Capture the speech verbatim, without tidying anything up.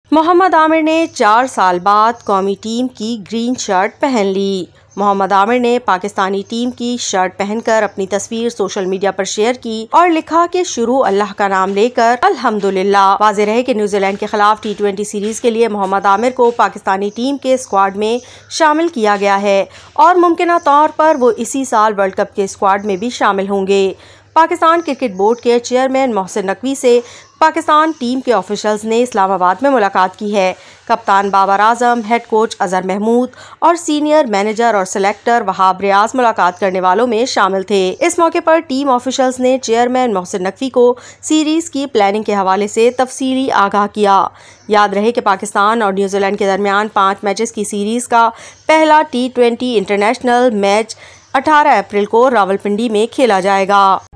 मोहम्मद आमिर ने चार साल बाद कौमी टीम की ग्रीन शर्ट पहन ली। मोहम्मद आमिर ने पाकिस्तानी टीम की शर्ट पहनकर अपनी तस्वीर सोशल मीडिया पर शेयर की और लिखा कि शुरू अल्लाह का नाम लेकर अल्हम्दुलिल्लाह। वाज़ेह रहे कि न्यूजीलैंड के खिलाफ टी ट्वेंटी सीरीज के लिए मोहम्मद आमिर को पाकिस्तानी टीम के स्क्वाड में शामिल किया गया है और मुमकिन तौर पर वो इसी साल वर्ल्ड कप के स्क्वाड में भी शामिल होंगे। पाकिस्तान क्रिकेट बोर्ड के चेयरमैन मोहसिन नकवी से पाकिस्तान टीम के ऑफिशियल्स ने इस्लामाबाद में मुलाकात की है। कप्तान बाबर आजम, हेड कोच अजहर महमूद और सीनियर मैनेजर और सिलेक्टर वहाब रियाज मुलाकात करने वालों में शामिल थे। इस मौके पर टीम ऑफिशियल्स ने चेयरमैन मोहसिन नकवी को सीरीज की प्लानिंग के हवाले से तफसीली आगाह किया। याद रहे कि पाकिस्तान और न्यूजीलैंड के दरमियान पाँच मैचेस की सीरीज का पहला टी ट्वेंटी इंटरनेशनल मैच अठारह अप्रैल को रावलपिंडी में खेला जाएगा।